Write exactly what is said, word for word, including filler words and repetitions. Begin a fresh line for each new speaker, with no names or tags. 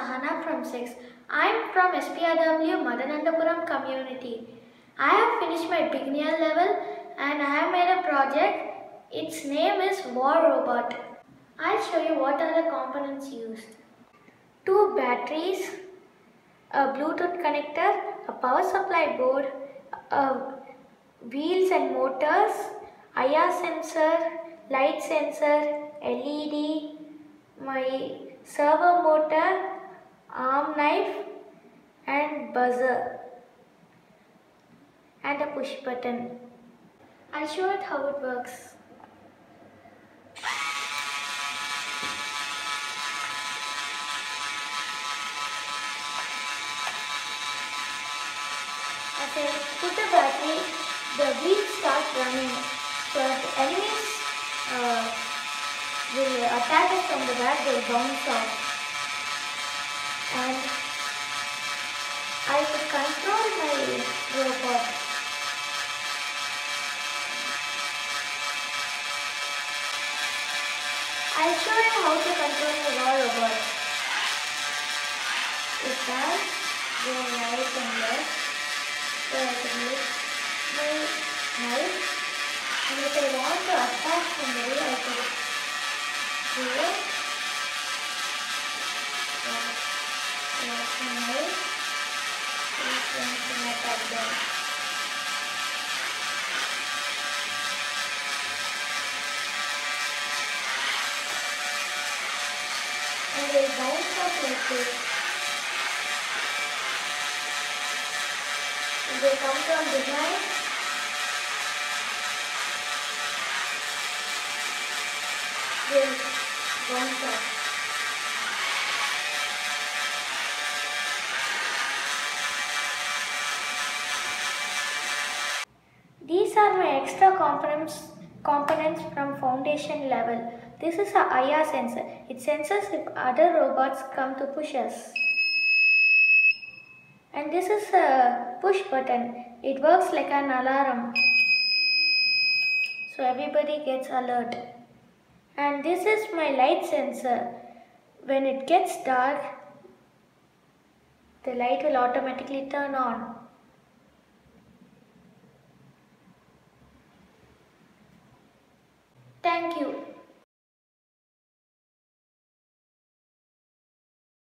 Sahana from six. I am from S P Robotics Madanandapuram community. I have finished my beginner level and I have made a project. Its name is War Robot. I'll show you what are the components used. Two batteries, a Bluetooth connector, a power supply board, a wheels and motors, I R sensor, light sensor, L E D, my servo motor, arm knife and buzzer and a push button. I'll show it how it works. As I put the battery, the wheels start running. So if the enemies uh, will attack us from the back, they will bounce off. And I will control my robot. I'll show you how to control the raw robot. With that, go right and left. So I can use my knife. And if I want to attack somebody, I can do it. That's my knife. This one can attack them. And they bounce off like this. And they come from behind. They bounce off. These are my extra components components from foundation level. This is a I R sensor. It senses if other robots come to push us. And this is a push button. It works like an alarm. So everybody gets alert. And this is my light sensor. When it gets dark, the light will automatically turn on. Thank you.